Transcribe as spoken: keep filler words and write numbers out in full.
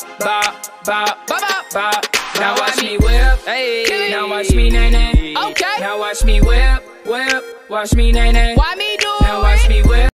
bop, bop, bop, bop. Now watch me whip, hey. Now watch me nay nay. Okay. Now watch me whip, whip. Watch me nay nay. Why me do Now watch me whip.